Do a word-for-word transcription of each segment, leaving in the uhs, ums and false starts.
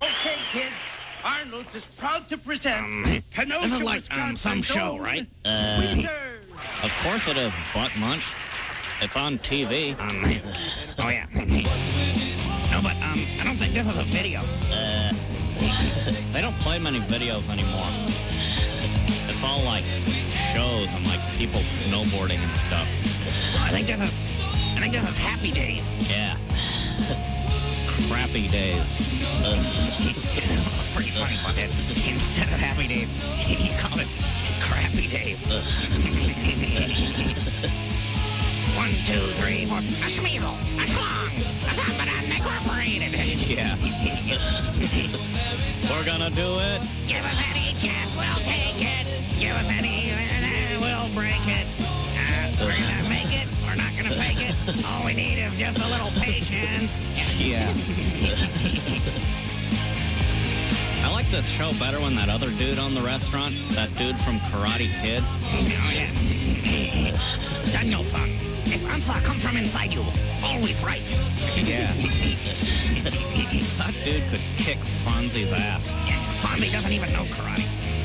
Okay, kids. Arnold's is proud to present Um, Kenosha, this is like, Wisconsin. um, some show, right? Uh, Weezer. of course it is, Butt Munch. It's on T V. Um, oh, yeah. No, but, um, I don't think this is a video. Uh, they don't play many videos anymore. It's all like shows and like people snowboarding and stuff. I think this is, I think this is Happy Days. Yeah. Crappy days. Pretty funny, but it, instead of Happy Days, he called it Crappy Days. One, two, three, four. A schmeedle, a schlong, a somebody incorporated. Yeah. We're gonna do it. Give us any chance, we'll take it. Give us any, uh, we'll break it. Uh, we're gonna make it, we're not gonna fake it. All we need is just a little patience. Yeah. I like this show better when that other dude on the restaurant, that dude from Karate Kid. Oh, yeah. Daniel-san, if answer comes from inside you, always right. Yeah. That dude could kick Fonzie's ass. Yeah, Fonzie doesn't even know karate.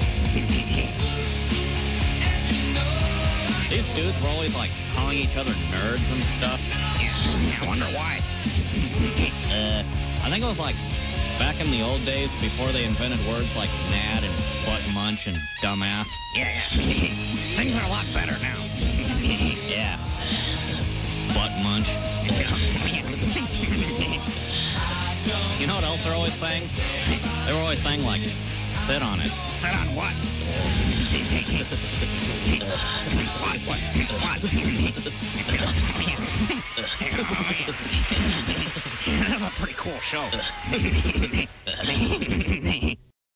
These dudes were always like calling each other nerds and stuff. Yeah, I wonder why. Uh, I think it was like back in the old days before they invented words like mad and butt munch and dumbass. Yeah, yeah. Things are a lot better now. Yeah. Butt munch. You know what else they're always saying? They were always saying like, sit on it. Sit on what? What? What? What? That's a pretty cool show.